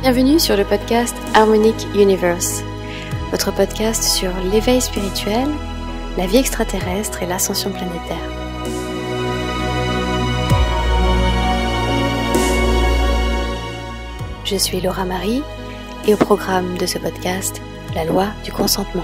Bienvenue sur le podcast Harmonic Universe, votre podcast sur l'éveil spirituel, la vie extraterrestre et l'ascension planétaire. Je suis Laura Marie et au programme de ce podcast, la loi du consentement.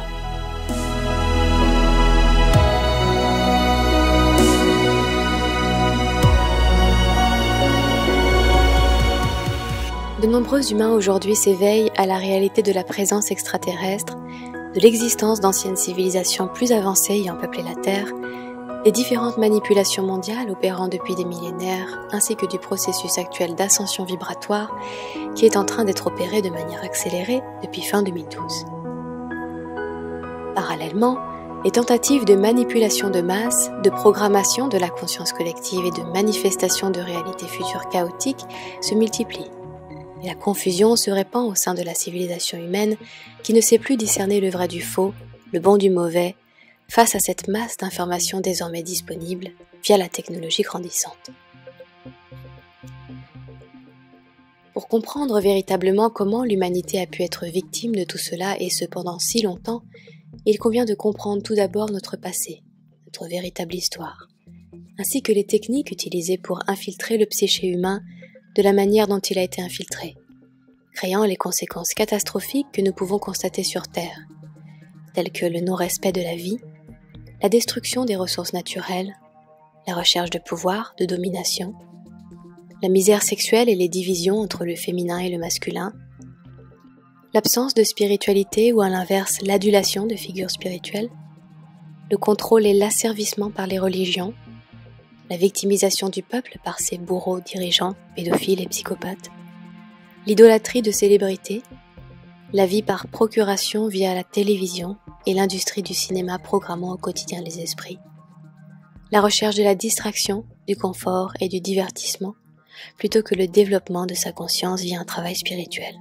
De nombreux humains aujourd'hui s'éveillent à la réalité de la présence extraterrestre, de l'existence d'anciennes civilisations plus avancées ayant peuplé la Terre, des différentes manipulations mondiales opérant depuis des millénaires, ainsi que du processus actuel d'ascension vibratoire qui est en train d'être opéré de manière accélérée depuis fin 2012. Parallèlement, les tentatives de manipulation de masse, de programmation de la conscience collective et de manifestation de réalités futures chaotiques se multiplient. Et la confusion se répand au sein de la civilisation humaine qui ne sait plus discerner le vrai du faux, le bon du mauvais, face à cette masse d'informations désormais disponibles via la technologie grandissante. Pour comprendre véritablement comment l'humanité a pu être victime de tout cela et ce pendant si longtemps, il convient de comprendre tout d'abord notre passé, notre véritable histoire, ainsi que les techniques utilisées pour infiltrer le psyché humain de la manière dont il a été infiltré, créant les conséquences catastrophiques que nous pouvons constater sur Terre, telles que le non-respect de la vie, la destruction des ressources naturelles, la recherche de pouvoir, de domination, la misère sexuelle et les divisions entre le féminin et le masculin, l'absence de spiritualité ou à l'inverse l'adulation de figures spirituelles, le contrôle et l'asservissement par les religions, la victimisation du peuple par ses bourreaux dirigeants, pédophiles et psychopathes, l'idolâtrie de célébrités, la vie par procuration via la télévision et l'industrie du cinéma programmant au quotidien les esprits, la recherche de la distraction, du confort et du divertissement, plutôt que le développement de sa conscience via un travail spirituel.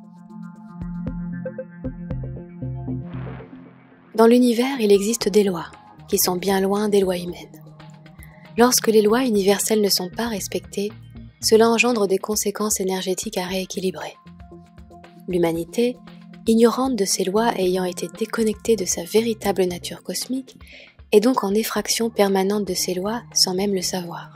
Dans l'univers, il existe des lois, qui sont bien loin des lois humaines. Lorsque les lois universelles ne sont pas respectées, cela engendre des conséquences énergétiques à rééquilibrer. L'humanité, ignorante de ces lois et ayant été déconnectée de sa véritable nature cosmique, est donc en effraction permanente de ces lois sans même le savoir.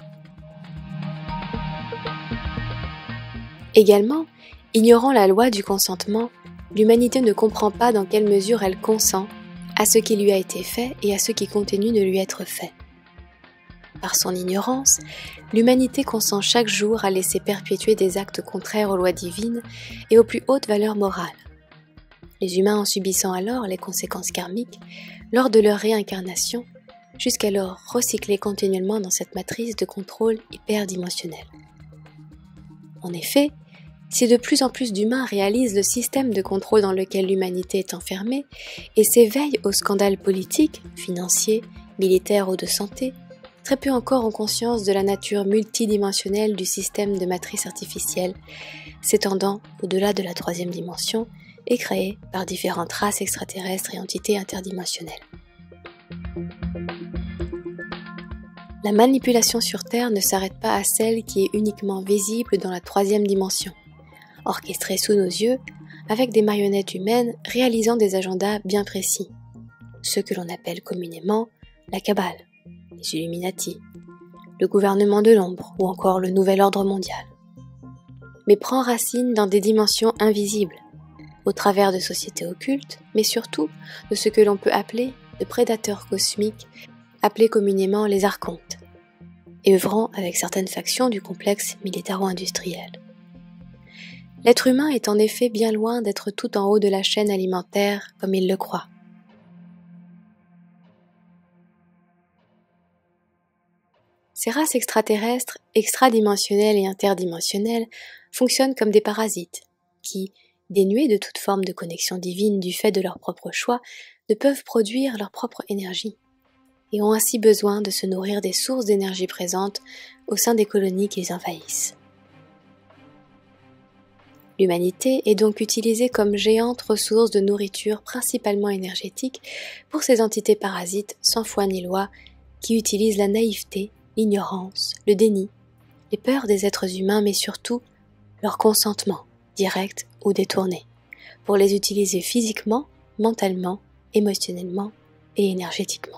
Également, ignorant la loi du consentement, l'humanité ne comprend pas dans quelle mesure elle consent à ce qui lui a été fait et à ce qui continue de lui être fait. Par son ignorance, l'humanité consent chaque jour à laisser perpétuer des actes contraires aux lois divines et aux plus hautes valeurs morales. Les humains en subissant alors les conséquences karmiques lors de leur réincarnation, jusqu'alors recyclés continuellement dans cette matrice de contrôle hyperdimensionnel. En effet, si de plus en plus d'humains réalisent le système de contrôle dans lequel l'humanité est enfermée et s'éveillent aux scandales politiques, financiers, militaires ou de santé, très peu encore ont conscience de la nature multidimensionnelle du système de matrice artificielle, s'étendant au-delà de la 3e dimension et créé par différentes races extraterrestres et entités interdimensionnelles. La manipulation sur Terre ne s'arrête pas à celle qui est uniquement visible dans la 3e dimension, orchestrée sous nos yeux avec des marionnettes humaines réalisant des agendas bien précis, ceux que l'on appelle communément la Kabbale, les Illuminati, le gouvernement de l'ombre ou encore le nouvel ordre mondial, mais prend racine dans des dimensions invisibles, au travers de sociétés occultes, mais surtout de ce que l'on peut appeler de prédateurs cosmiques, appelés communément les archontes, et œuvrant avec certaines factions du complexe militaro-industriel. L'être humain est en effet bien loin d'être tout en haut de la chaîne alimentaire comme il le croit. Ces races extraterrestres, extradimensionnelles et interdimensionnelles fonctionnent comme des parasites qui, dénués de toute forme de connexion divine du fait de leur propre choix, ne peuvent produire leur propre énergie et ont ainsi besoin de se nourrir des sources d'énergie présentes au sein des colonies qu'ils envahissent. L'humanité est donc utilisée comme géante ressource de nourriture principalement énergétique pour ces entités parasites sans foi ni loi qui utilisent la naïveté, l'ignorance, le déni, les peurs des êtres humains mais surtout leur consentement directes ou détournées, pour les utiliser physiquement, mentalement, émotionnellement et énergétiquement.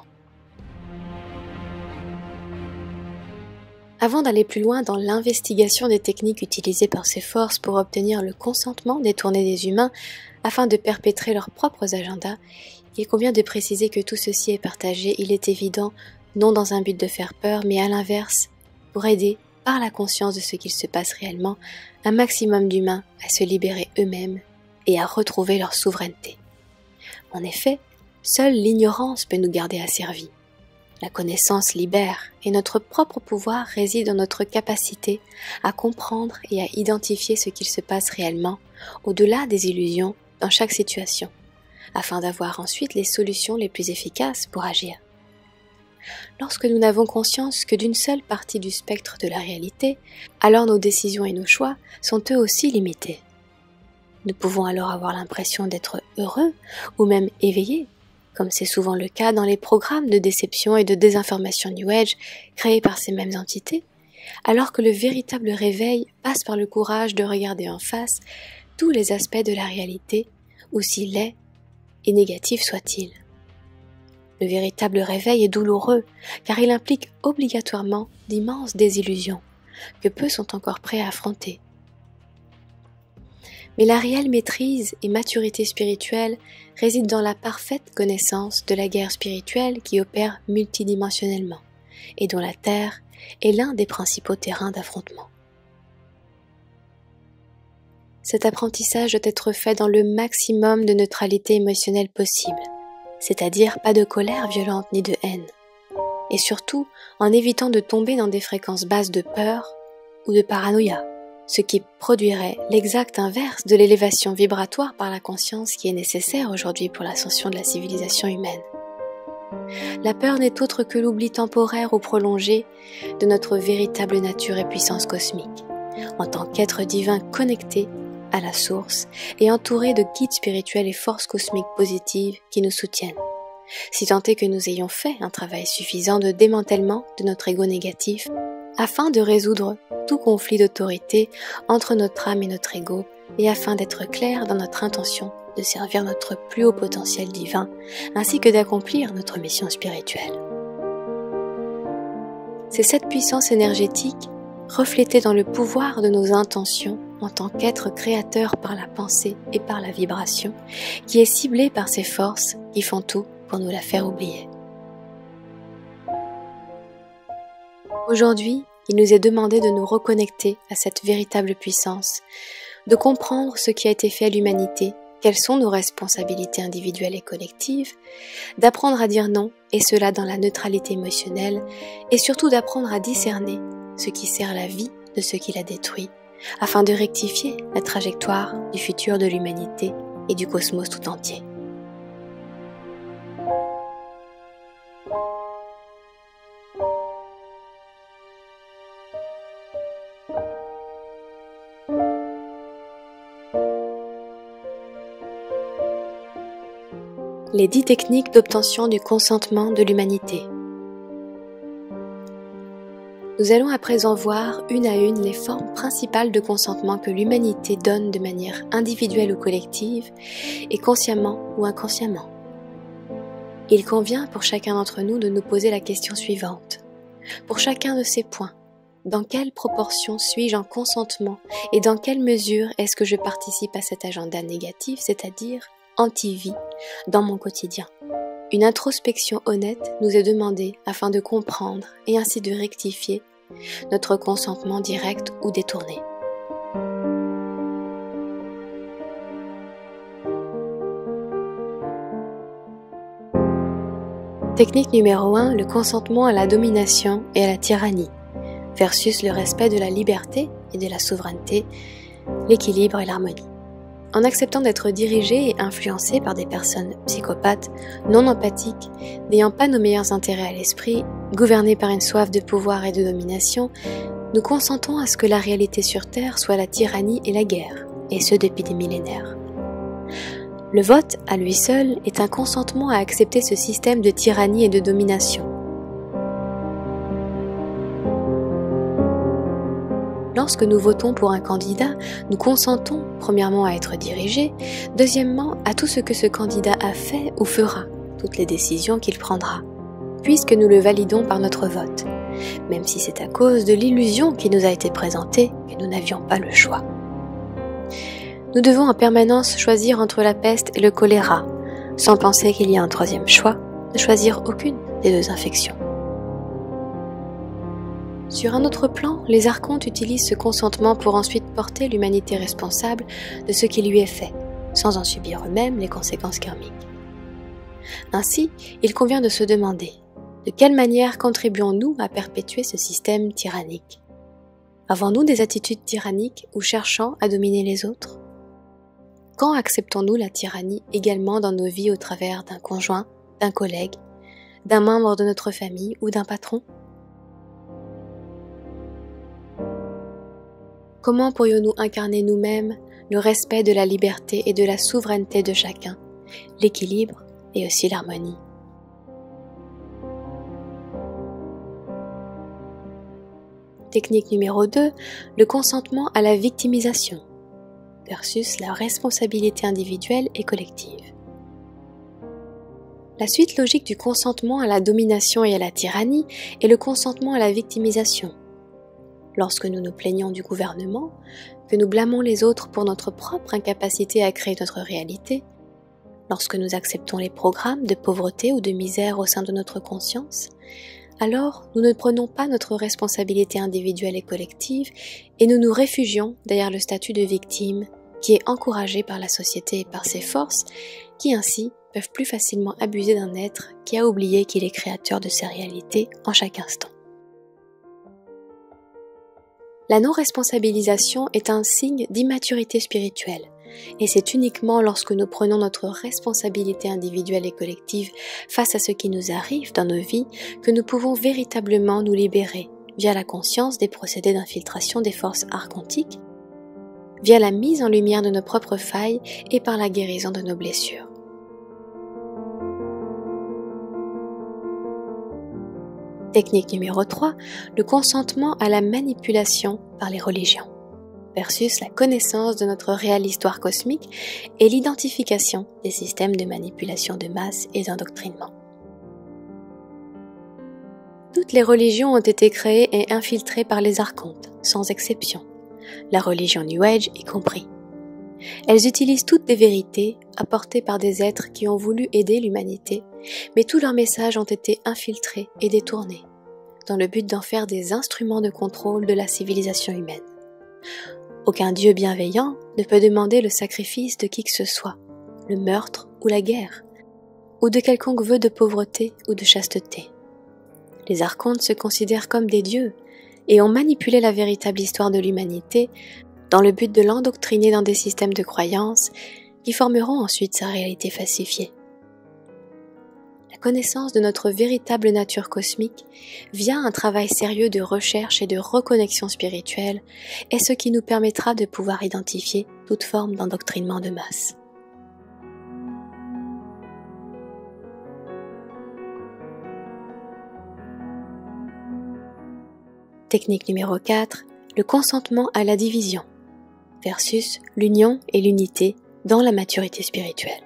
Avant d'aller plus loin dans l'investigation des techniques utilisées par ces forces pour obtenir le consentement détourné des humains afin de perpétrer leurs propres agendas, il convient de préciser que tout ceci est partagé, il est évident, non dans un but de faire peur, mais à l'inverse, pour aider, par la conscience de ce qu'il se passe réellement, un maximum d'humains à se libérer eux-mêmes et à retrouver leur souveraineté. En effet, seule l'ignorance peut nous garder asservis. La connaissance libère et notre propre pouvoir réside dans notre capacité à comprendre et à identifier ce qu'il se passe réellement, au-delà des illusions, dans chaque situation, afin d'avoir ensuite les solutions les plus efficaces pour agir. Lorsque nous n'avons conscience que d'une seule partie du spectre de la réalité, alors nos décisions et nos choix sont eux aussi limités. Nous pouvons alors avoir l'impression d'être heureux ou même éveillés, comme c'est souvent le cas dans les programmes de déception et de désinformation New Age créés par ces mêmes entités, alors que le véritable réveil passe par le courage de regarder en face tous les aspects de la réalité, aussi laids et négatifs soient-ils. Le véritable réveil est douloureux, car il implique obligatoirement d'immenses désillusions, que peu sont encore prêts à affronter. Mais la réelle maîtrise et maturité spirituelle réside dans la parfaite connaissance de la guerre spirituelle qui opère multidimensionnellement, et dont la Terre est l'un des principaux terrains d'affrontement. Cet apprentissage doit être fait dans le maximum de neutralité émotionnelle possible, c'est-à-dire pas de colère violente ni de haine, et surtout en évitant de tomber dans des fréquences basses de peur ou de paranoïa, ce qui produirait l'exact inverse de l'élévation vibratoire par la conscience qui est nécessaire aujourd'hui pour l'ascension de la civilisation humaine. La peur n'est autre que l'oubli temporaire ou prolongé de notre véritable nature et puissance cosmique, en tant qu'être divin connecté à la source et entouré de guides spirituels et forces cosmiques positives qui nous soutiennent, si tant est que nous ayons fait un travail suffisant de démantèlement de notre ego négatif afin de résoudre tout conflit d'autorité entre notre âme et notre ego et afin d'être clair dans notre intention de servir notre plus haut potentiel divin ainsi que d'accomplir notre mission spirituelle. C'est cette puissance énergétique reflétée dans le pouvoir de nos intentions en tant qu'être créateur par la pensée et par la vibration, qui est ciblée par ces forces qui font tout pour nous la faire oublier. Aujourd'hui, il nous est demandé de nous reconnecter à cette véritable puissance, de comprendre ce qui a été fait à l'humanité, quelles sont nos responsabilités individuelles et collectives, d'apprendre à dire non, et cela dans la neutralité émotionnelle, et surtout d'apprendre à discerner ce qui sert la vie de ce qui la détruit, afin de rectifier la trajectoire du futur de l'humanité et du cosmos tout entier. Les 10 techniques d'obtention du consentement de l'humanité. Nous allons à présent voir une à une les formes principales de consentement que l'humanité donne de manière individuelle ou collective, et consciemment ou inconsciemment. Il convient pour chacun d'entre nous de nous poser la question suivante. Pour chacun de ces points, dans quelle proportion suis-je en consentement et dans quelle mesure est-ce que je participe à cet agenda négatif, c'est-à-dire anti-vie, dans mon quotidien? Une introspection honnête nous est demandée afin de comprendre et ainsi de rectifier notre consentement direct ou détourné. Technique numéro 1, le consentement à la domination et à la tyrannie, versus le respect de la liberté et de la souveraineté, l'équilibre et l'harmonie. En acceptant d'être dirigé et influencé par des personnes psychopathes, non empathiques, n'ayant pas nos meilleurs intérêts à l'esprit, gouvernés par une soif de pouvoir et de domination, nous consentons à ce que la réalité sur Terre soit la tyrannie et la guerre, et ce depuis des millénaires. Le vote, à lui seul, est un consentement à accepter ce système de tyrannie et de domination. Lorsque nous votons pour un candidat, nous consentons premièrement à être dirigés, deuxièmement à tout ce que ce candidat a fait ou fera, toutes les décisions qu'il prendra, puisque nous le validons par notre vote, même si c'est à cause de l'illusion qui nous a été présentée que nous n'avions pas le choix. Nous devons en permanence choisir entre la peste et le choléra, sans penser qu'il y a un troisième choix, ne choisir aucune des deux infections. Sur un autre plan, les archontes utilisent ce consentement pour ensuite porter l'humanité responsable de ce qui lui est fait, sans en subir eux-mêmes les conséquences karmiques. Ainsi, il convient de se demander, de quelle manière contribuons-nous à perpétuer ce système tyrannique? Avons-nous des attitudes tyranniques ou cherchant à dominer les autres? Quand acceptons-nous la tyrannie également dans nos vies au travers d'un conjoint, d'un collègue, d'un membre de notre famille ou d'un patron? Comment pourrions-nous incarner nous-mêmes le respect de la liberté et de la souveraineté de chacun, l'équilibre et aussi l'harmonie? Technique numéro 2, le consentement à la victimisation versus la responsabilité individuelle et collective. La suite logique du consentement à la domination et à la tyrannie est le consentement à la victimisation. Lorsque nous nous plaignons du gouvernement, que nous blâmons les autres pour notre propre incapacité à créer notre réalité, lorsque nous acceptons les programmes de pauvreté ou de misère au sein de notre conscience, alors nous ne prenons pas notre responsabilité individuelle et collective et nous nous réfugions derrière le statut de victime qui est encouragé par la société et par ses forces qui ainsi peuvent plus facilement abuser d'un être qui a oublié qu'il est créateur de ses réalités en chaque instant. La non-responsabilisation est un signe d'immaturité spirituelle, et c'est uniquement lorsque nous prenons notre responsabilité individuelle et collective face à ce qui nous arrive dans nos vies que nous pouvons véritablement nous libérer via la conscience des procédés d'infiltration des forces archontiques, via la mise en lumière de nos propres failles et par la guérison de nos blessures. Technique numéro 3, le consentement à la manipulation par les religions, versus la connaissance de notre réelle histoire cosmique et l'identification des systèmes de manipulation de masse et d'endoctrinement. Toutes les religions ont été créées et infiltrées par les archontes, sans exception, la religion New Age y compris. Elles utilisent toutes des vérités apportées par des êtres qui ont voulu aider l'humanité, mais tous leurs messages ont été infiltrés et détournés, dans le but d'en faire des instruments de contrôle de la civilisation humaine. Aucun Dieu bienveillant ne peut demander le sacrifice de qui que ce soit, le meurtre ou la guerre, ou de quelconque vœu de pauvreté ou de chasteté. Les archontes se considèrent comme des dieux et ont manipulé la véritable histoire de l'humanité dans le but de l'endoctriner dans des systèmes de croyances qui formeront ensuite sa réalité falsifiée. La connaissance de notre véritable nature cosmique via un travail sérieux de recherche et de reconnexion spirituelle est ce qui nous permettra de pouvoir identifier toute forme d'endoctrinement de masse. Technique numéro 4, le consentement à la division versus l'union et l'unité dans la maturité spirituelle.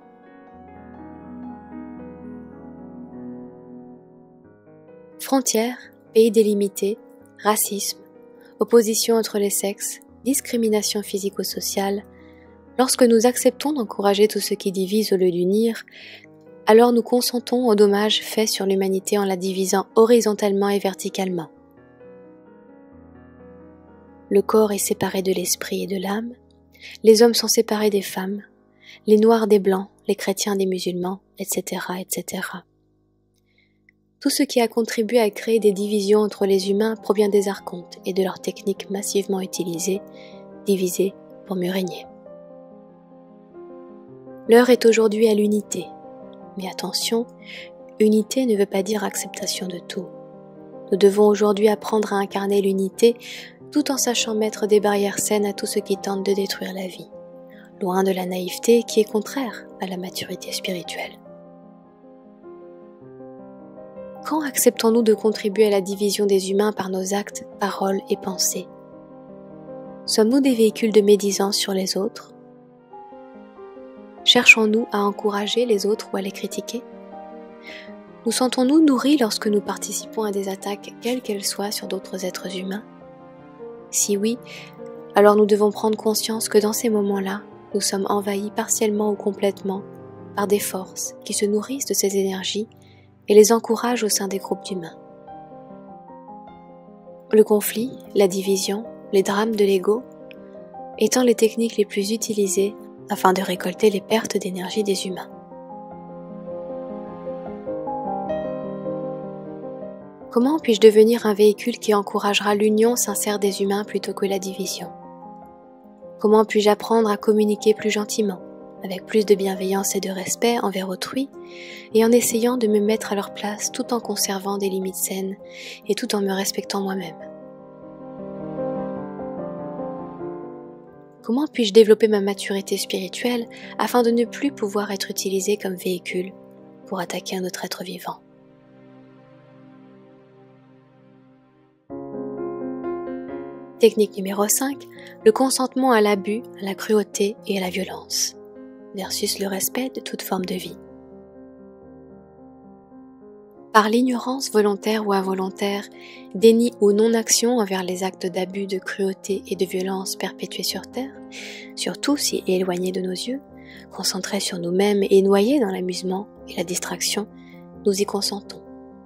Frontières, pays délimités, racisme, opposition entre les sexes, discrimination physico-sociale. Lorsque nous acceptons d'encourager tout ce qui divise au lieu d'unir, alors nous consentons aux dommages faits sur l'humanité en la divisant horizontalement et verticalement. Le corps est séparé de l'esprit et de l'âme, les hommes sont séparés des femmes, les noirs des blancs, les chrétiens des musulmans, etc., etc. Tout ce qui a contribué à créer des divisions entre les humains provient des archontes et de leurs techniques massivement utilisées, divisées pour mieux régner. L'heure est aujourd'hui à l'unité, mais attention, unité ne veut pas dire acceptation de tout. Nous devons aujourd'hui apprendre à incarner l'unité tout en sachant mettre des barrières saines à tout ce qui tente de détruire la vie, loin de la naïveté qui est contraire à la maturité spirituelle. Quand acceptons-nous de contribuer à la division des humains par nos actes, paroles et pensées? Sommes-nous des véhicules de médisance sur les autres? Cherchons-nous à encourager les autres ou à les critiquer? Nous sentons-nous nourris lorsque nous participons à des attaques, quelles qu'elles soient, sur d'autres êtres humains? Si oui, alors nous devons prendre conscience que dans ces moments-là, nous sommes envahis partiellement ou complètement par des forces qui se nourrissent de ces énergies et les encouragent au sein des groupes d'humains. Le conflit, la division, les drames de l'ego étant les techniques les plus utilisées afin de récolter les pertes d'énergie des humains. Comment puis-je devenir un véhicule qui encouragera l'union sincère des humains plutôt que la division? Comment puis-je apprendre à communiquer plus gentiment, avec plus de bienveillance et de respect envers autrui, et en essayant de me mettre à leur place tout en conservant des limites saines et tout en me respectant moi-même? Comment puis-je développer ma maturité spirituelle afin de ne plus pouvoir être utilisé comme véhicule pour attaquer un autre être vivant? Technique numéro 5, le consentement à l'abus, à la cruauté et à la violence, versus le respect de toute forme de vie. Par l'ignorance volontaire ou involontaire, déni ou non-action envers les actes d'abus, de cruauté et de violence perpétués sur Terre, surtout si éloignés de nos yeux, concentrés sur nous-mêmes et noyés dans l'amusement et la distraction, nous y consentons.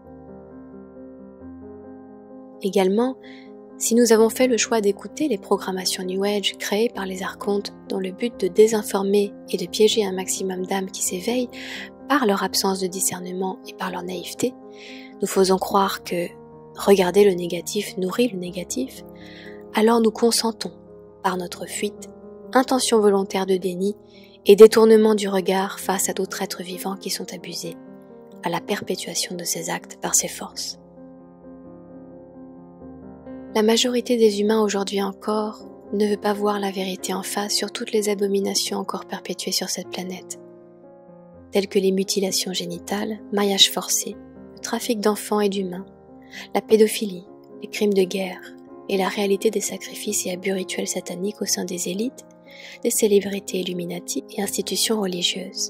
Également, si nous avons fait le choix d'écouter les programmations New Age créées par les archontes dont le but de désinformer et de piéger un maximum d'âmes qui s'éveillent par leur absence de discernement et par leur naïveté, nous faisons croire que regarder le négatif nourrit le négatif, alors nous consentons, par notre fuite, intention volontaire de déni et détournement du regard face à d'autres êtres vivants qui sont abusés, à la perpétuation de ces actes par ces forces. La majorité des humains aujourd'hui encore ne veut pas voir la vérité en face sur toutes les abominations encore perpétuées sur cette planète, telles que les mutilations génitales, mariages forcés, le trafic d'enfants et d'humains, la pédophilie, les crimes de guerre et la réalité des sacrifices et abus rituels sataniques au sein des élites, des célébrités Illuminati et institutions religieuses.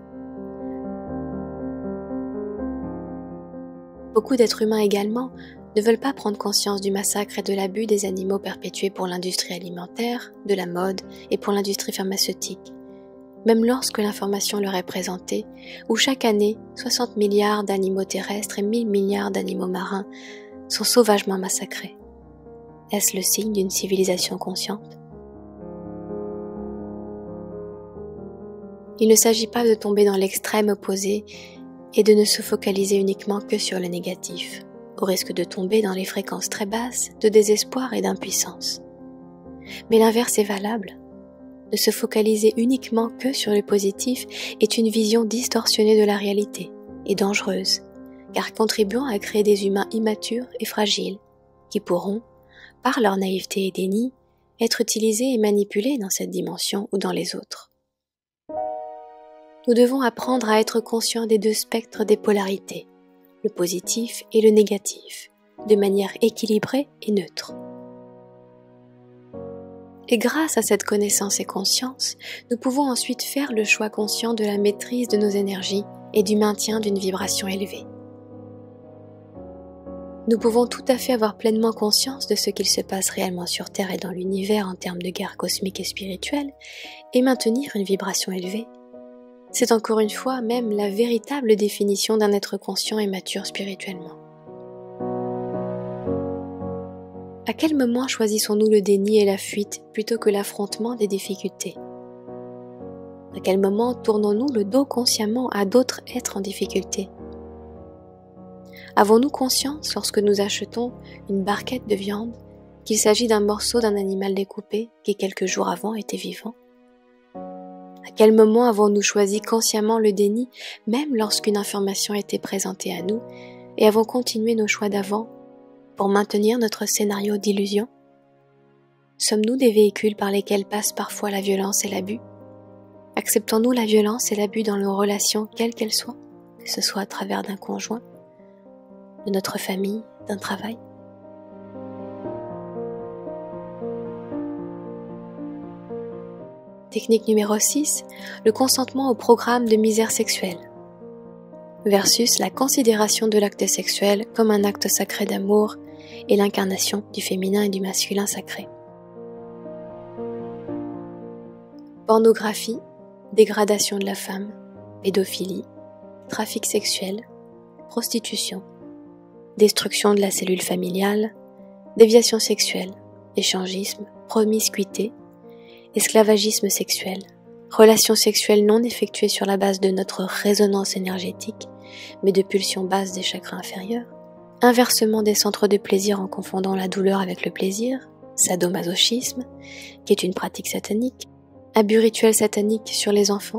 Beaucoup d'êtres humains également ne veulent pas prendre conscience du massacre et de l'abus des animaux perpétués pour l'industrie alimentaire, de la mode et pour l'industrie pharmaceutique, même lorsque l'information leur est présentée, où chaque année 60 milliards d'animaux terrestres et 1000 milliards d'animaux marins sont sauvagement massacrés. Est-ce le signe d'une civilisation consciente? Il ne s'agit pas de tomber dans l'extrême opposé et de ne se focaliser uniquement que sur le négatif, au risque de tomber dans les fréquences très basses de désespoir et d'impuissance. Mais l'inverse est valable. De se focaliser uniquement que sur le positif est une vision distorsionnée de la réalité et dangereuse, car contribuant à créer des humains immatures et fragiles, qui pourront, par leur naïveté et déni, être utilisés et manipulés dans cette dimension ou dans les autres. Nous devons apprendre à être conscients des deux spectres des polarités, le positif et le négatif, de manière équilibrée et neutre. Et grâce à cette connaissance et conscience, nous pouvons ensuite faire le choix conscient de la maîtrise de nos énergies et du maintien d'une vibration élevée. Nous pouvons tout à fait avoir pleinement conscience de ce qu'il se passe réellement sur Terre et dans l'univers en termes de guerre cosmique et spirituelle, et maintenir une vibration élevée. C'est encore une fois même la véritable définition d'un être conscient et mature spirituellement. À quel moment choisissons-nous le déni et la fuite plutôt que l'affrontement des difficultés? À quel moment tournons-nous le dos consciemment à d'autres êtres en difficulté? Avons-nous conscience lorsque nous achetons une barquette de viande qu'il s'agit d'un morceau d'un animal découpé qui quelques jours avant était vivant? À quel moment avons-nous choisi consciemment le déni, même lorsqu'une information était présentée à nous, et avons continué nos choix d'avant pour maintenir notre scénario d'illusion? Sommes-nous des véhicules par lesquels passe parfois la violence et l'abus? Acceptons-nous la violence et l'abus dans nos relations, quelles qu'elles soient, que ce soit à travers d'un conjoint, de notre famille, d'un travail? Technique numéro 6, le consentement au programme de misère sexuelle versus la considération de l'acte sexuel comme un acte sacré d'amour et l'incarnation du féminin et du masculin sacré. Pornographie, dégradation de la femme, pédophilie, trafic sexuel, prostitution, destruction de la cellule familiale, déviation sexuelle, échangisme, promiscuité, esclavagisme sexuel, relations sexuelles non effectuées sur la base de notre résonance énergétique, mais de pulsions basses des chakras inférieurs, inversement des centres de plaisir en confondant la douleur avec le plaisir, sadomasochisme, qui est une pratique satanique, abus rituels sataniques sur les enfants.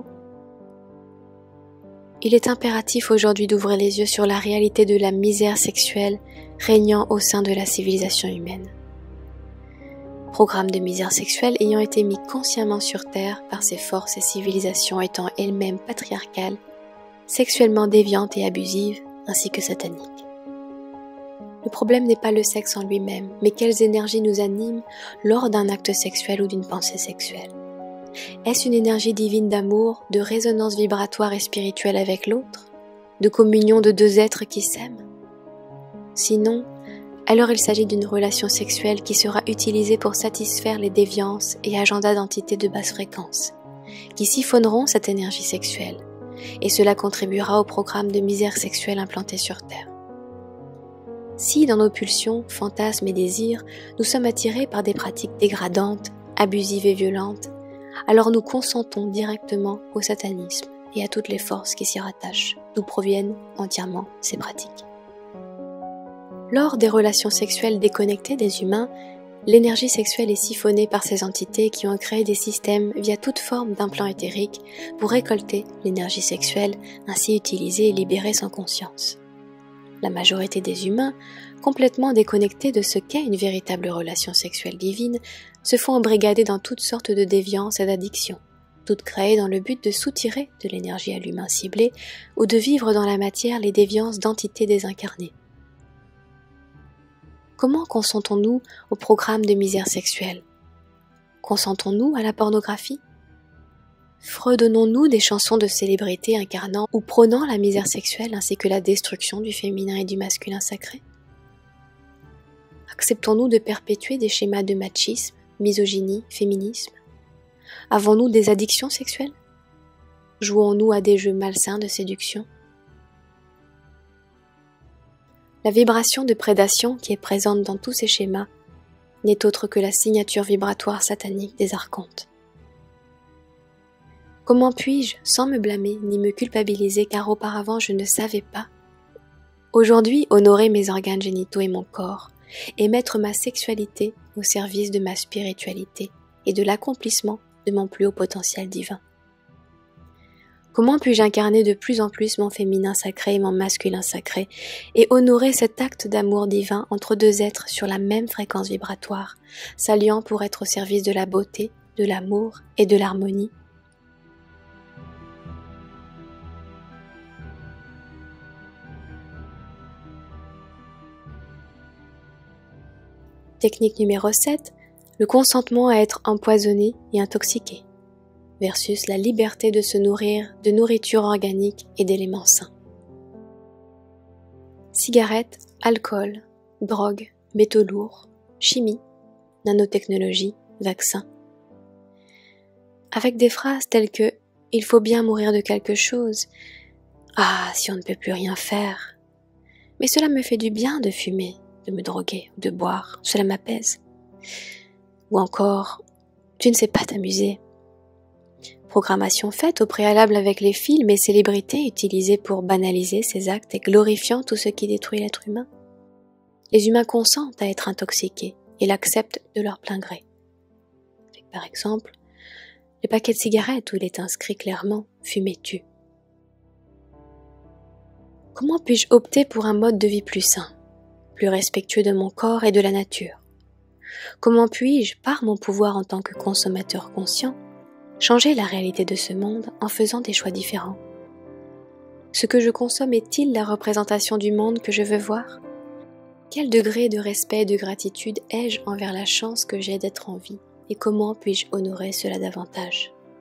Il est impératif aujourd'hui d'ouvrir les yeux sur la réalité de la misère sexuelle régnant au sein de la civilisation humaine. Programme de misère sexuelle ayant été mis consciemment sur terre par ces forces et civilisations étant elles-mêmes patriarcales, sexuellement déviantes et abusives, ainsi que sataniques. Le problème n'est pas le sexe en lui-même, mais quelles énergies nous animent lors d'un acte sexuel ou d'une pensée sexuelle. Est-ce une énergie divine d'amour, de résonance vibratoire et spirituelle avec l'autre, de communion de deux êtres qui s'aiment? Sinon, alors il s'agit d'une relation sexuelle qui sera utilisée pour satisfaire les déviances et agendas d'entités de basse fréquence, qui siphonneront cette énergie sexuelle, et cela contribuera au programme de misère sexuelle implanté sur Terre. Si dans nos pulsions, fantasmes et désirs, nous sommes attirés par des pratiques dégradantes, abusives et violentes, alors nous consentons directement au satanisme et à toutes les forces qui s'y rattachent, d'où proviennent entièrement ces pratiques. Lors des relations sexuelles déconnectées des humains, l'énergie sexuelle est siphonnée par ces entités qui ont créé des systèmes via toute forme d'implants éthériques pour récolter l'énergie sexuelle ainsi utilisée et libérée sans conscience. La majorité des humains, complètement déconnectés de ce qu'est une véritable relation sexuelle divine, se font embrigader dans toutes sortes de déviances et d'addictions, toutes créées dans le but de soutirer de l'énergie à l'humain ciblé ou de vivre dans la matière les déviances d'entités désincarnées. Comment consentons-nous au programme de misère sexuelle? Consentons-nous à la pornographie? Fredonnons-nous des chansons de célébrités incarnant ou prônant la misère sexuelle ainsi que la destruction du féminin et du masculin sacré? Acceptons-nous de perpétuer des schémas de machisme, misogynie, féminisme? Avons-nous des addictions sexuelles? Jouons-nous à des jeux malsains de séduction? La vibration de prédation qui est présente dans tous ces schémas n'est autre que la signature vibratoire satanique des archontes. Comment puis-je, sans me blâmer ni me culpabiliser car auparavant je ne savais pas, aujourd'hui honorer mes organes génitaux et mon corps et mettre ma sexualité au service de ma spiritualité et de l'accomplissement de mon plus haut potentiel divin? Comment puis-je incarner de plus en plus mon féminin sacré et mon masculin sacré et honorer cet acte d'amour divin entre deux êtres sur la même fréquence vibratoire, s'alliant pour être au service de la beauté, de l'amour et de l'harmonie? Technique numéro 7, le consentement à être empoisonné et intoxiqué, versus la liberté de se nourrir de nourriture organique et d'éléments sains. Cigarettes, alcool, drogue, métaux lourds, chimie, nanotechnologie, vaccins. Avec des phrases telles que « il faut bien mourir de quelque chose »,« ah, si on ne peut plus rien faire », « mais cela me fait du bien de fumer, de me droguer ou de boire, cela m'apaise », ou encore « tu ne sais pas t'amuser ». Programmation faite au préalable avec les films et célébrités utilisés pour banaliser ces actes et glorifiant tout ce qui détruit l'être humain. Les humains consentent à être intoxiqués et l'acceptent de leur plein gré. Avec, par exemple, les paquets de cigarettes où il est inscrit clairement « fumer tue ». Comment puis-je opter pour un mode de vie plus sain, plus respectueux de mon corps et de la nature? Comment puis-je, par mon pouvoir en tant que consommateur conscient, changer la réalité de ce monde en faisant des choix différents? Ce que je consomme est-il la représentation du monde que je veux voir? Quel degré de respect et de gratitude ai-je envers la chance que j'ai d'être en vie et comment puis-je honorer cela davantage?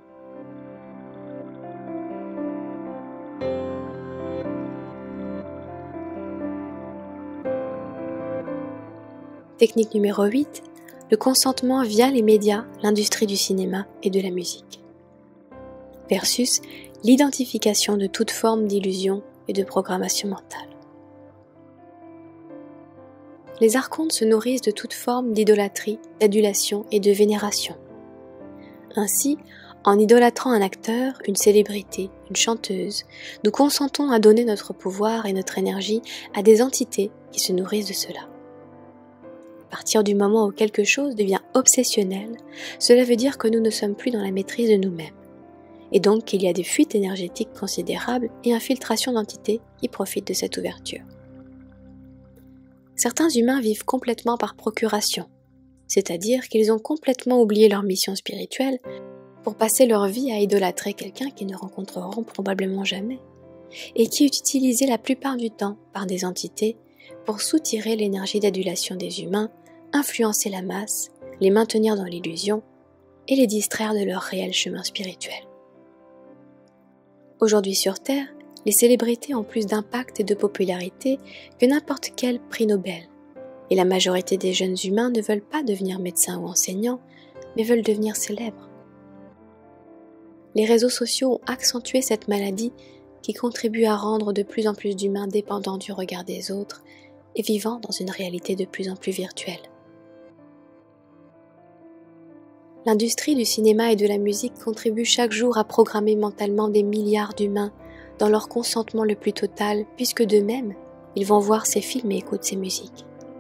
Technique numéro 8, le consentement via les médias, l'industrie du cinéma et de la musique. Versus l'identification de toute forme d'illusion et de programmation mentale. Les archontes se nourrissent de toute forme d'idolâtrie, d'adulation et de vénération. Ainsi, en idolâtrant un acteur, une célébrité, une chanteuse, nous consentons à donner notre pouvoir et notre énergie à des entités qui se nourrissent de cela. À partir du moment où quelque chose devient obsessionnel, cela veut dire que nous ne sommes plus dans la maîtrise de nous-mêmes, et donc qu'il y a des fuites énergétiques considérables et infiltration d'entités qui profitent de cette ouverture. Certains humains vivent complètement par procuration, c'est-à-dire qu'ils ont complètement oublié leur mission spirituelle pour passer leur vie à idolâtrer quelqu'un qu'ils ne rencontreront probablement jamais, et qui est utilisé la plupart du temps par des entités pour soutirer l'énergie d'adulation des humains, influencer la masse, les maintenir dans l'illusion et les distraire de leur réel chemin spirituel. Aujourd'hui sur Terre, les célébrités ont plus d'impact et de popularité que n'importe quel prix Nobel, et la majorité des jeunes humains ne veulent pas devenir médecins ou enseignants, mais veulent devenir célèbres. Les réseaux sociaux ont accentué cette maladie qui contribue à rendre de plus en plus d'humains dépendants du regard des autres et vivant dans une réalité de plus en plus virtuelle. L'industrie du cinéma et de la musique contribue chaque jour à programmer mentalement des milliards d'humains dans leur consentement le plus total, puisque d'eux-mêmes, ils vont voir ces films et écoutent ces musiques.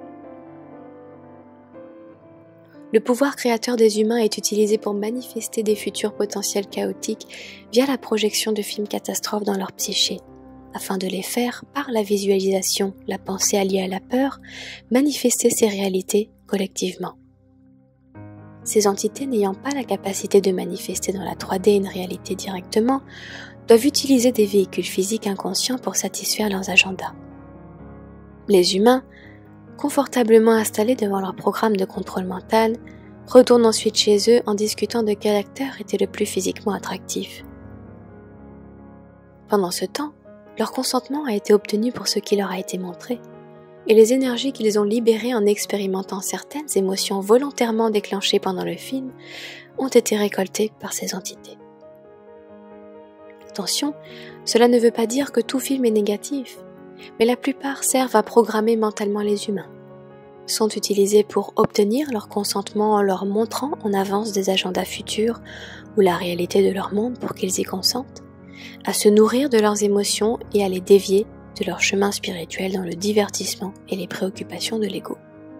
Le pouvoir créateur des humains est utilisé pour manifester des futurs potentiels chaotiques via la projection de films catastrophes dans leur psyché, afin de les faire, par la visualisation, la pensée alliée à la peur, manifester ces réalités collectivement. Ces entités n'ayant pas la capacité de manifester dans la 3D une réalité directement, doivent utiliser des véhicules physiques inconscients pour satisfaire leurs agendas. Les humains, confortablement installés devant leur programme de contrôle mental, retournent ensuite chez eux en discutant de quel acteur était le plus physiquement attractif. Pendant ce temps, leur consentement a été obtenu pour ce qui leur a été montré, et les énergies qu'ils ont libérées en expérimentant certaines émotions volontairement déclenchées pendant le film ont été récoltées par ces entités. Attention, cela ne veut pas dire que tout film est négatif, mais la plupart servent à programmer mentalement les humains, sont utilisés pour obtenir leur consentement en leur montrant en avance des agendas futurs ou la réalité de leur monde pour qu'ils y consentent, à se nourrir de leurs émotions et à les dévier de leur chemin spirituel dans le divertissement et les préoccupations de l'ego.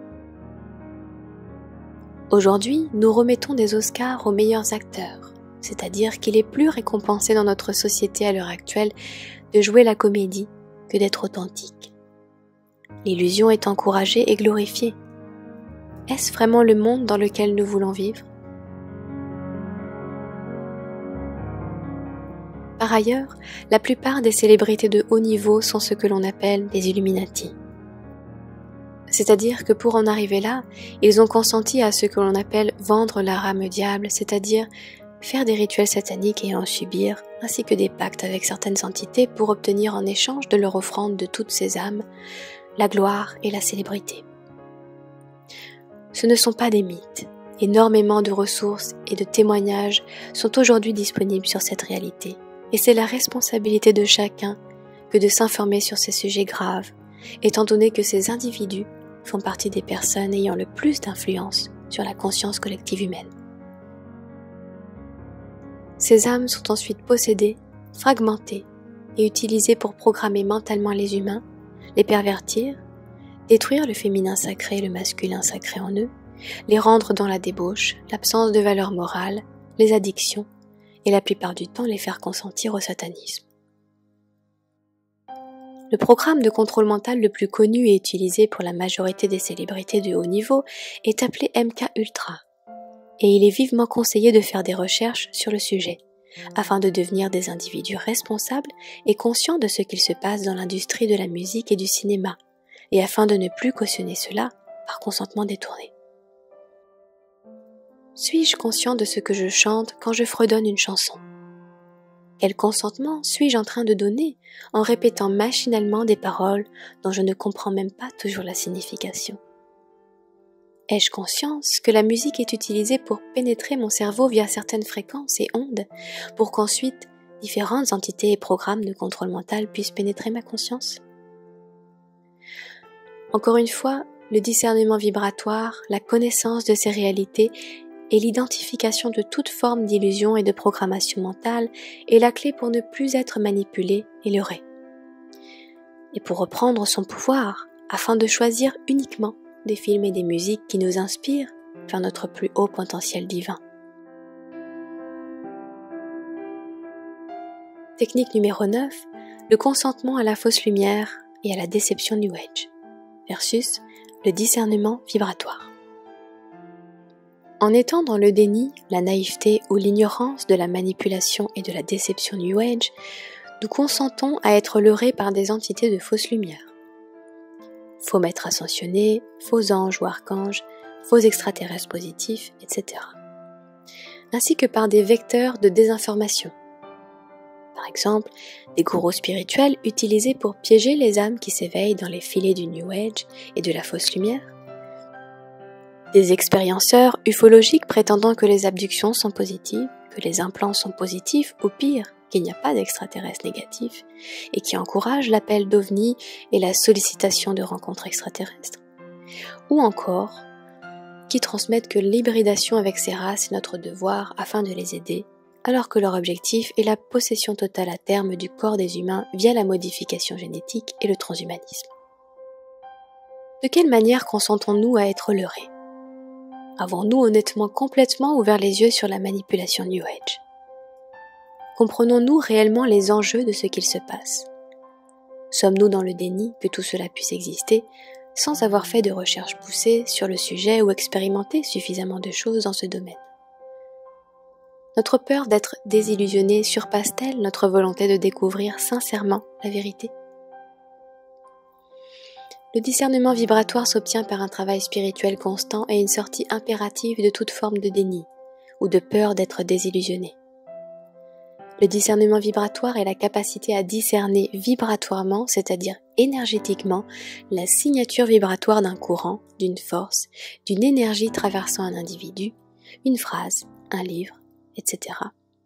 Aujourd'hui, nous remettons des Oscars aux meilleurs acteurs, c'est-à-dire qu'il est plus récompensé dans notre société à l'heure actuelle de jouer la comédie que d'être authentique. L'illusion est encouragée et glorifiée. Est-ce vraiment le monde dans lequel nous voulons vivre ? Par ailleurs, la plupart des célébrités de haut niveau sont ce que l'on appelle des Illuminati. C'est-à-dire que pour en arriver là, ils ont consenti à ce que l'on appelle vendre leur âme au diable, c'est-à-dire faire des rituels sataniques et en subir, ainsi que des pactes avec certaines entités pour obtenir en échange de leur offrande de toutes ces âmes, la gloire et la célébrité. Ce ne sont pas des mythes. Énormément de ressources et de témoignages sont aujourd'hui disponibles sur cette réalité. Et c'est la responsabilité de chacun que de s'informer sur ces sujets graves, étant donné que ces individus font partie des personnes ayant le plus d'influence sur la conscience collective humaine. Ces âmes sont ensuite possédées, fragmentées et utilisées pour programmer mentalement les humains, les pervertir, détruire le féminin sacré et le masculin sacré en eux, les rendre dans la débauche, l'absence de valeur morale, les addictions, et la plupart du temps les faire consentir au satanisme. Le programme de contrôle mental le plus connu et utilisé pour la majorité des célébrités de haut niveau est appelé MK Ultra, et il est vivement conseillé de faire des recherches sur le sujet, afin de devenir des individus responsables et conscients de ce qu'il se passe dans l'industrie de la musique et du cinéma, et afin de ne plus cautionner cela par consentement détourné. Suis-je conscient de ce que je chante quand je fredonne une chanson ? Quel consentement suis-je en train de donner en répétant machinalement des paroles dont je ne comprends même pas toujours la signification ? Ai-je conscience que la musique est utilisée pour pénétrer mon cerveau via certaines fréquences et ondes, pour qu'ensuite différentes entités et programmes de contrôle mental puissent pénétrer ma conscience? Encore une fois, le discernement vibratoire, la connaissance de ces réalités et l'identification de toute forme d'illusion et de programmation mentale est la clé pour ne plus être manipulé et leurré. Et pour reprendre son pouvoir, afin de choisir uniquement des films et des musiques qui nous inspirent vers notre plus haut potentiel divin. Technique numéro 9, le consentement à la fausse lumière et à la déception New Age, versus le discernement vibratoire. En étant dans le déni, la naïveté ou l'ignorance de la manipulation et de la déception New Age, nous consentons à être leurrés par des entités de fausse lumière. Faux maîtres ascensionnés, faux anges ou archanges, faux extraterrestres positifs, etc. Ainsi que par des vecteurs de désinformation. Par exemple, des gourous spirituels utilisés pour piéger les âmes qui s'éveillent dans les filets du New Age et de la fausse lumière. Des expérienceurs ufologiques prétendant que les abductions sont positives, que les implants sont positifs ou pire, qu'il n'y a pas d'extraterrestres négatifs et qui encouragent l'appel d'OVNI et la sollicitation de rencontres extraterrestres. Ou encore, qui transmettent que l'hybridation avec ces races est notre devoir afin de les aider, alors que leur objectif est la possession totale à terme du corps des humains via la modification génétique et le transhumanisme. De quelle manière consentons-nous à être leurrés? Avons-nous honnêtement complètement ouvert les yeux sur la manipulation New Age? Comprenons-nous réellement les enjeux de ce qu'il se passe? Sommes-nous dans le déni que tout cela puisse exister sans avoir fait de recherches poussées sur le sujet ou expérimenté suffisamment de choses dans ce domaine? Notre peur d'être désillusionné surpasse-t-elle notre volonté de découvrir sincèrement la vérité? Le discernement vibratoire s'obtient par un travail spirituel constant et une sortie impérative de toute forme de déni ou de peur d'être désillusionné. Le discernement vibratoire est la capacité à discerner vibratoirement, c'est-à-dire énergétiquement, la signature vibratoire d'un courant, d'une force, d'une énergie traversant un individu, une phrase, un livre, etc.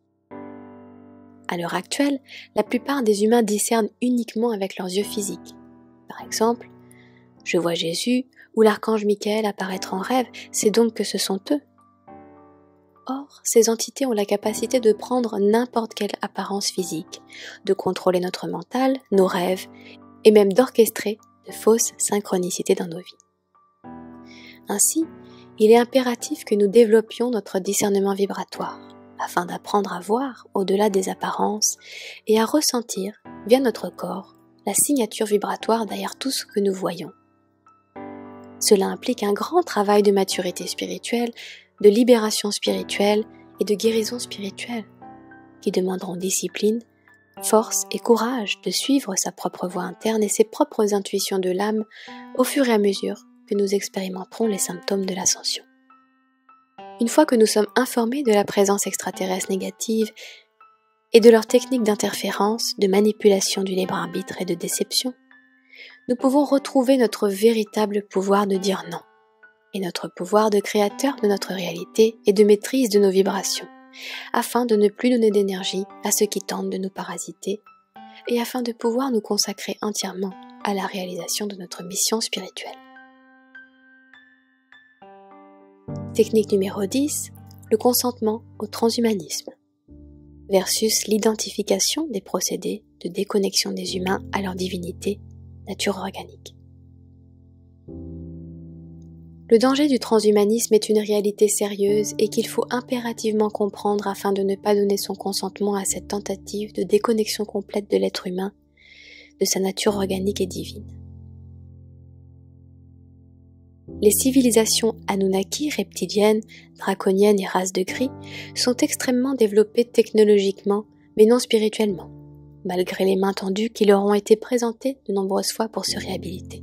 À l'heure actuelle, la plupart des humains discernent uniquement avec leurs yeux physiques. Par exemple, je vois Jésus ou l'archange Michael apparaître en rêve, c'est donc que ce sont eux. Or, ces entités ont la capacité de prendre n'importe quelle apparence physique, de contrôler notre mental, nos rêves, et même d'orchestrer de fausses synchronicités dans nos vies. Ainsi, il est impératif que nous développions notre discernement vibratoire, afin d'apprendre à voir au-delà des apparences et à ressentir, via notre corps, la signature vibratoire derrière tout ce que nous voyons. Cela implique un grand travail de maturité spirituelle, de libération spirituelle et de guérison spirituelle, qui demanderont discipline, force et courage de suivre sa propre voie interne et ses propres intuitions de l'âme au fur et à mesure que nous expérimenterons les symptômes de l'ascension. Une fois que nous sommes informés de la présence extraterrestre négative et de leurs techniques d'interférence, de manipulation du libre arbitre et de déception, nous pouvons retrouver notre véritable pouvoir de dire non, et notre pouvoir de créateur de notre réalité et de maîtrise de nos vibrations, afin de ne plus donner d'énergie à ceux qui tentent de nous parasiter, et afin de pouvoir nous consacrer entièrement à la réalisation de notre mission spirituelle. Technique numéro 10, le consentement au transhumanisme, versus l'identification des procédés de déconnexion des humains à leur divinité, nature organique. Le danger du transhumanisme est une réalité sérieuse et qu'il faut impérativement comprendre afin de ne pas donner son consentement à cette tentative de déconnexion complète de l'être humain, de sa nature organique et divine. Les civilisations Anunnaki, reptiliennes, draconiennes et races de gris sont extrêmement développées technologiquement, mais non spirituellement, malgré les mains tendues qui leur ont été présentées de nombreuses fois pour se réhabiliter.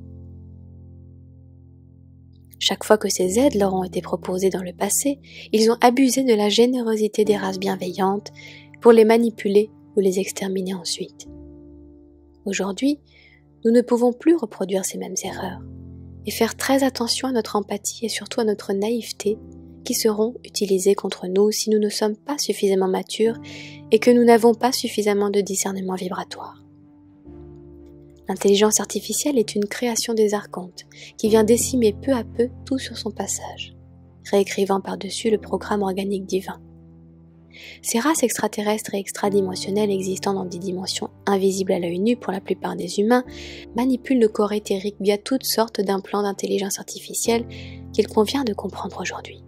Chaque fois que ces aides leur ont été proposées dans le passé, ils ont abusé de la générosité des races bienveillantes pour les manipuler ou les exterminer ensuite. Aujourd'hui, nous ne pouvons plus reproduire ces mêmes erreurs, et faire très attention à notre empathie et surtout à notre naïveté qui seront utilisées contre nous si nous ne sommes pas suffisamment matures et que nous n'avons pas suffisamment de discernement vibratoire. L'intelligence artificielle est une création des archontes qui vient décimer peu à peu tout sur son passage, réécrivant par-dessus le programme organique divin. Ces races extraterrestres et extradimensionnelles existant dans des dimensions invisibles à l'œil nu pour la plupart des humains manipulent le corps éthérique via toutes sortes d'implants d'intelligence artificielle qu'il convient de comprendre aujourd'hui.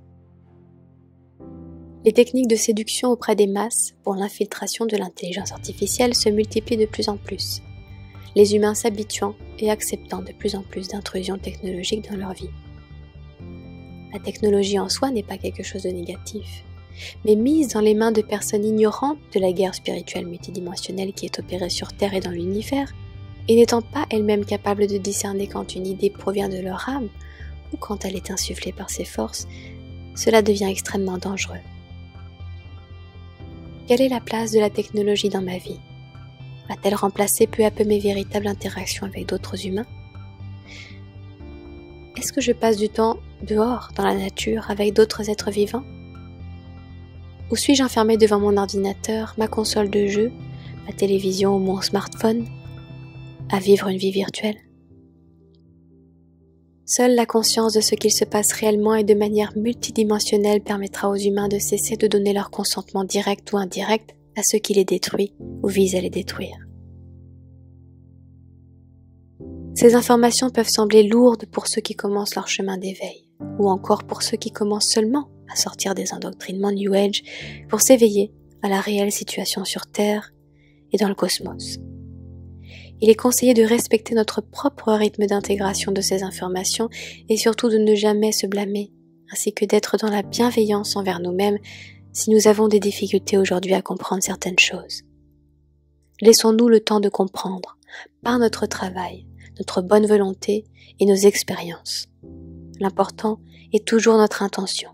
Les techniques de séduction auprès des masses pour l'infiltration de l'intelligence artificielle se multiplient de plus en plus, les humains s'habituant et acceptant de plus en plus d'intrusions technologiques dans leur vie. La technologie en soi n'est pas quelque chose de négatif, mais mise dans les mains de personnes ignorantes de la guerre spirituelle multidimensionnelle qui est opérée sur Terre et dans l'univers, et n'étant pas elles-mêmes capables de discerner quand une idée provient de leur âme ou quand elle est insufflée par ses forces, cela devient extrêmement dangereux. Quelle est la place de la technologie dans ma vie ? Va-t-elle remplacer peu à peu mes véritables interactions avec d'autres humains ? Est-ce que je passe du temps dehors, dans la nature, avec d'autres êtres vivants ? Ou suis-je enfermé devant mon ordinateur, ma console de jeu, ma télévision ou mon smartphone, à vivre une vie virtuelle ? Seule la conscience de ce qu'il se passe réellement et de manière multidimensionnelle permettra aux humains de cesser de donner leur consentement direct ou indirect à ceux qui les détruisent ou visent à les détruire. Ces informations peuvent sembler lourdes pour ceux qui commencent leur chemin d'éveil, ou encore pour ceux qui commencent seulement à sortir des endoctrinements New Age pour s'éveiller à la réelle situation sur Terre et dans le cosmos. Il est conseillé de respecter notre propre rythme d'intégration de ces informations et surtout de ne jamais se blâmer, ainsi que d'être dans la bienveillance envers nous-mêmes si nous avons des difficultés aujourd'hui à comprendre certaines choses. Laissons-nous le temps de comprendre, par notre travail, notre bonne volonté et nos expériences. L'important est toujours notre intention.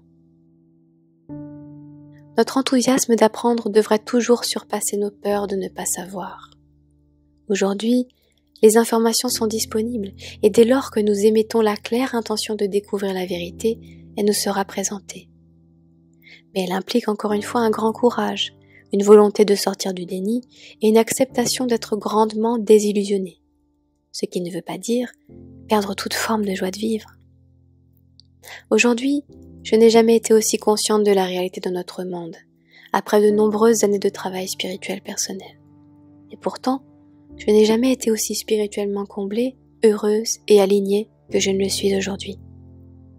Notre enthousiasme d'apprendre devrait toujours surpasser nos peurs de ne pas savoir. Aujourd'hui, les informations sont disponibles et dès lors que nous émettons la claire intention de découvrir la vérité, elle nous sera présentée. Mais elle implique encore une fois un grand courage, une volonté de sortir du déni et une acceptation d'être grandement désillusionné. Ce qui ne veut pas dire perdre toute forme de joie de vivre. Aujourd'hui, je n'ai jamais été aussi consciente de la réalité de notre monde, après de nombreuses années de travail spirituel personnel. Et pourtant, je n'ai jamais été aussi spirituellement comblée, heureuse et alignée que je ne le suis aujourd'hui. Pourquoi ?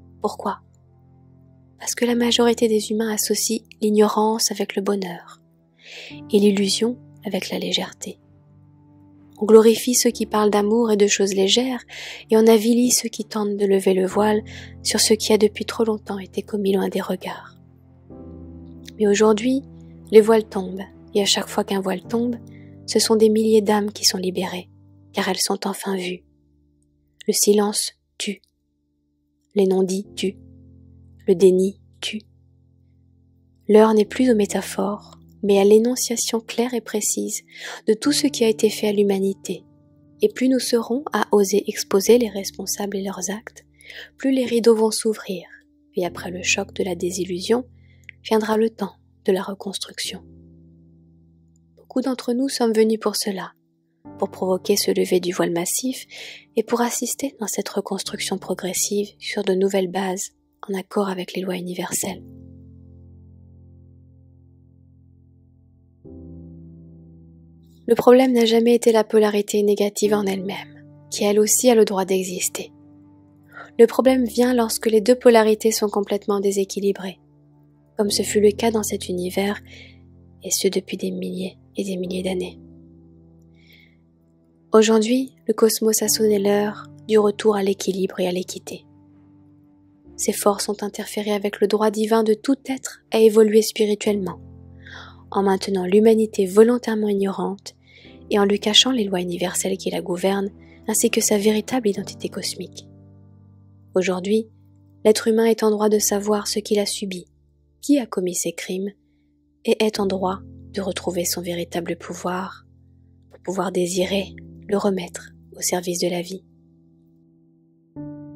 Parce que la majorité des humains associe l'ignorance avec le bonheur et l'illusion avec la légèreté. On glorifie ceux qui parlent d'amour et de choses légères et on avilit ceux qui tentent de lever le voile sur ce qui a depuis trop longtemps été commis loin des regards. Mais aujourd'hui, les voiles tombent et à chaque fois qu'un voile tombe, ce sont des milliers d'âmes qui sont libérées, car elles sont enfin vues. Le silence tue. Les non-dits tuent. Le déni tue. L'heure n'est plus aux métaphores, mais à l'énonciation claire et précise de tout ce qui a été fait à l'humanité. Et plus nous serons à oser exposer les responsables et leurs actes, plus les rideaux vont s'ouvrir, et après le choc de la désillusion, viendra le temps de la reconstruction. Beaucoup d'entre nous sommes venus pour cela, pour provoquer ce lever du voile massif et pour assister dans cette reconstruction progressive sur de nouvelles bases en accord avec les lois universelles. Le problème n'a jamais été la polarité négative en elle-même, qui elle aussi a le droit d'exister. Le problème vient lorsque les deux polarités sont complètement déséquilibrées, comme ce fut le cas dans cet univers, et ce depuis des milliers et des milliers d'années. Aujourd'hui, le cosmos a sonné l'heure du retour à l'équilibre et à l'équité. Ces forces ont interféré avec le droit divin de tout être à évoluer spirituellement, en maintenant l'humanité volontairement ignorante et en lui cachant les lois universelles qui la gouvernent, ainsi que sa véritable identité cosmique. Aujourd'hui, l'être humain est en droit de savoir ce qu'il a subi, qui a commis ces crimes, et est en droit de retrouver son véritable pouvoir, pour pouvoir désirer le remettre au service de la vie.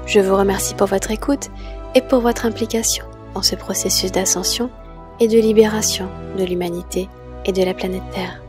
Je vous remercie pour votre écoute et pour votre implication dans ce processus d'ascension et de libération de l'humanité et de la planète Terre.